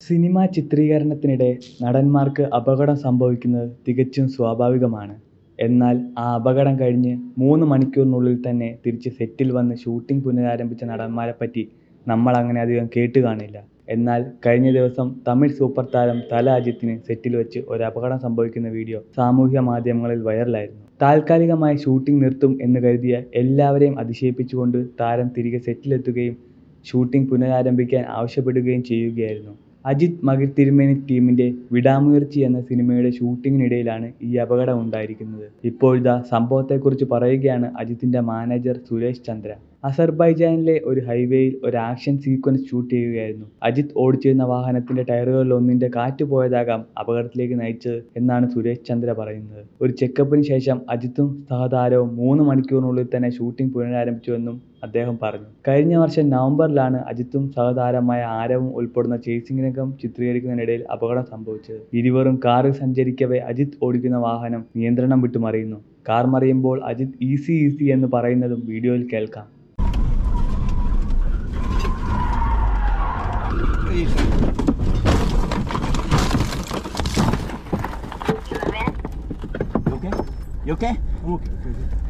Cinema ചിത്രീകരണത്തിനിടെ നടന്മാർക്ക് അപകടം സംഭവിക്കുന്നത് തികച്ചും സ്വാഭാവികമാണ്. എന്നാൽ ആ അപകടം കഴിഞ്ഞ് 3 മണിക്കൂറിനുള്ളിൽ തന്നെ തിരിച്ച് സെറ്റിൽ വന്ന് ഷൂട്ടിംഗ് പുനരാരംഭിച്ച നടന്മാരെപ്പറ്റി നമ്മളങ്ങനെ അധികം കേട്ടുകാണില്ല. എന്നാൽ കഴിഞ്ഞ ദിവസം തമിഴ് സൂപ്പർ താരം തല അജിത്തിന് സെറ്റിൽ വെച്ച് ഒരപകടം സംഭവിക്കുന്ന വീഡിയോ സാമൂഹ്യ മാധ്യമങ്ങളിൽ വൈറലായിരുന്നു. താൽക്കാലികമായി ഷൂട്ടിംഗ് നിർത്തും എന്ന് കരുതിയ എല്ലാവരെയും അതിശയിപ്പിച്ചുകൊണ്ട് താരം തിരികെ സെറ്റിലെത്തുകയും ഷൂട്ടിംഗ് പുനരാരംഭിക്കാൻ ആവശ്യപ്പെടുകയും ചെയ്യുകയായിരുന്നു. അജിത് മകിർ തിരുമേനി ടീമിന്റെ വിടാമുയർച്ചി എന്ന സിനിമയുടെ ഷൂട്ടിങ്ങിനിടയിലാണ് ഈ അപകടം ഉണ്ടായിരിക്കുന്നത്. ഇപ്പോഴിതാ സംഭവത്തെക്കുറിച്ച് പറയുകയാണ് അജിത്തിന്റെ മാനേജർ സുരേഷ് ചന്ദ്ര. അസർബൈജാനിലെ ഒരു ഹൈവേയിൽ ഒരു ആക്ഷൻ സീക്വൻസ് ഷൂട്ട് ചെയ്യുകയായിരുന്നു. അജിത് ഓടിച്ചിരുന്ന വാഹനത്തിന്റെ ടയറുകളിലൊന്നിന്റെ കാറ്റ് പോയതാകാം അപകടത്തിലേക്ക് നയിച്ചത് എന്നാണ് സുരേഷ് ചന്ദ്ര പറയുന്നത്. ഒരു ചെക്കപ്പിന് ശേഷം അജിത്തും സഹതാരവും 3 മണിക്കൂറിനുള്ളിൽ തന്നെ ഷൂട്ടിംഗ് പുനരാരംഭിച്ചുവെന്നും അദ്ദേഹം പറഞ്ഞു. കഴിഞ്ഞ വർഷം നവംബറിലാണ് അജിത്തും സഹതാരമായ ആരവും ഉൾപ്പെടുന്ന ചേസിംഗ് രംഗം ചിത്രീകരിക്കുന്നതിനിടയിൽ അപകടം സംഭവിച്ചത്. ഇരുവരും കാറിൽ സഞ്ചരിക്കവേ അജിത്ത് ഓടിക്കുന്ന വാഹനം നിയന്ത്രണം വിട്ട് മറിയുന്നു. കാർ മറിയുമ്പോൾ അജിത്ത് ഈസി ഈസി എന്ന് പറയുന്നതും വീഡിയോയിൽ കേൾക്കാം. You okay? I'm okay.